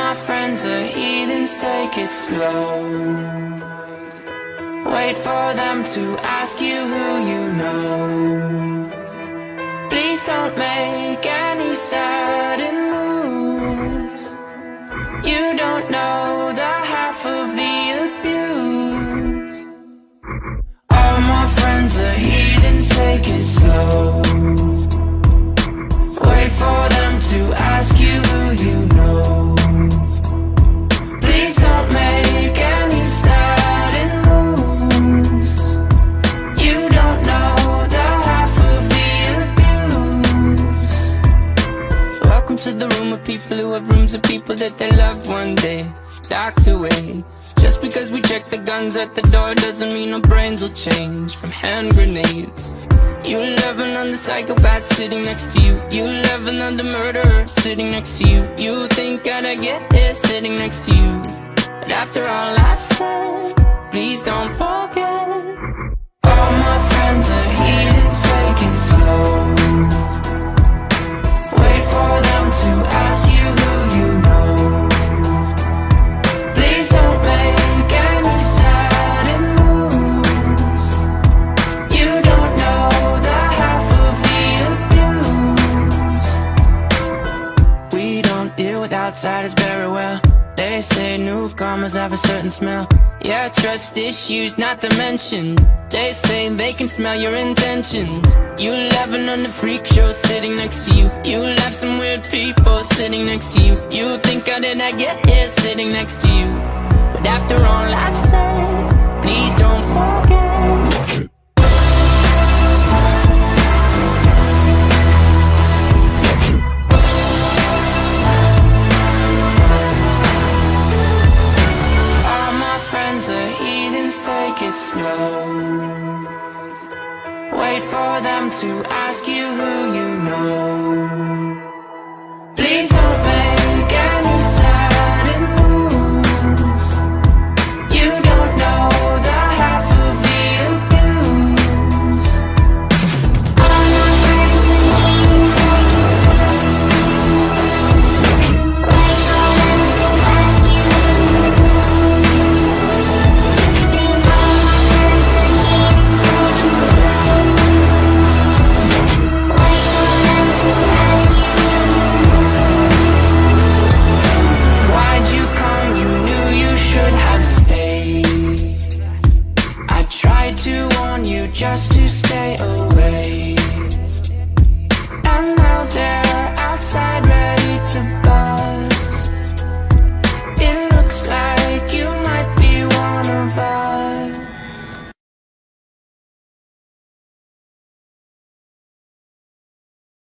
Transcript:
my friends are heathens, take it slow. Wait for them to ask you who you know. Please don't make any sudden moves. You don't know the half of the abuse. All my friends are heathens, take it slow. Wait for them to ask you who you know. Please don't make any sudden moves. You don't know the half of the abuse. Welcome to the room of people who have rooms of people that they love one day docked away. Just because we check the guns at the door doesn't mean our brains will change from hand grenades. You loving on the psychopath sitting next to you. You loving on the murderer sitting next to you. You think I'd get here sitting next to you. But after all I've said, please don't forget. All my friends are heathens, take it slow. Wait for them to ask you who you know. Please don't make any sudden moves. You don't know the half of the abuse. We don't deal with outsiders very well. They say newcomers have a certain smell. Yeah, trust issues not to mention. They say they can smell your intentions. You laughing on the freak show sitting next to you. You laugh some weird people sitting next to you. You think I did not get here sitting next to you. But after all I've said, please don't forget.